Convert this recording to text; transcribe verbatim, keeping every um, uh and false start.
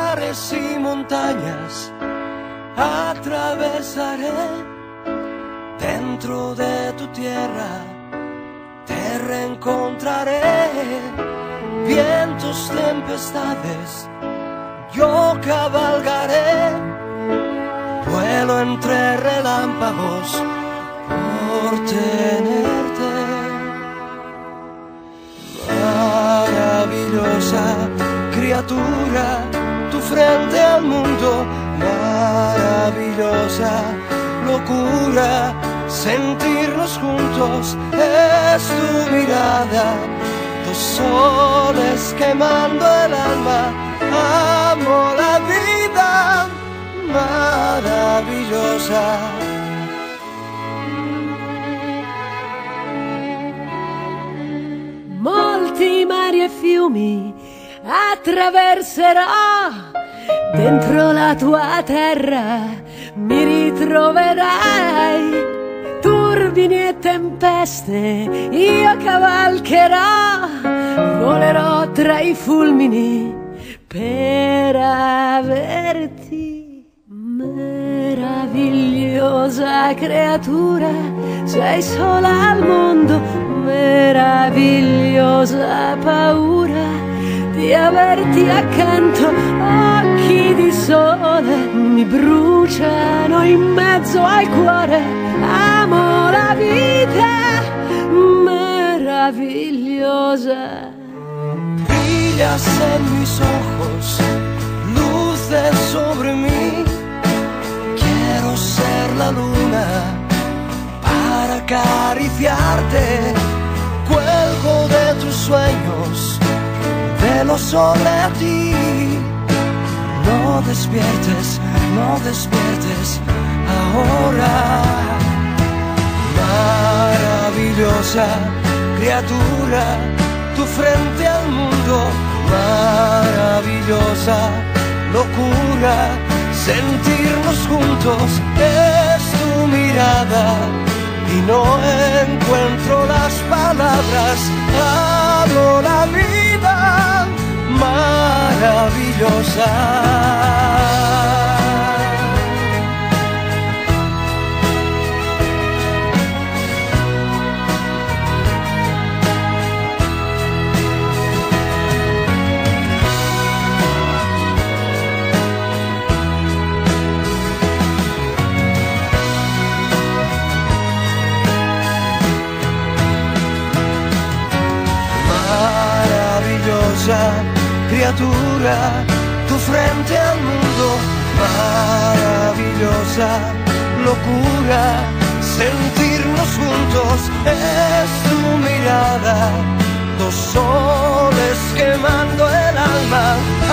mares y montañas atravesaré. Dentro de tu tierra te reencontraré. Vientos, tempestades, yo cabalgaré. Vuelo entre relámpagos por tenerte. Maravillosa criatura, tu frente al mundo. Maravillosa locura, sentirnos juntos. Es tu mirada, dos soles quemando el alma. Amo la vida maravillosa. Molti mari e fiumi attraverserò, dentro la tua terra mi ritroverai. Turbini e tempeste io cavalcherò, volerò tra i fulmini per averti. Meravigliosa creatura, sei sola al mondo. Meravigliosa paura di averti accanto. Occhi di sole mi bruciano in mezzo al cuore. Amo la vita maravillosa. Brillas en mis ojos, luces sobre mí. Quiero ser la luna para acariciarte. Cuelgo de tus sueños, velo sobre ti. No despiertes, no despiertes ahora. Maravillosa criatura, tu frente al mundo. Maravillosa locura, sentirnos juntos. Es tu mirada y no encuentro las palabras. Amo la vida maravillosa. Criatura, tu frente al mundo. Maravillosa locura, sentirnos juntos. Es tu mirada, dos soles quemando el alma.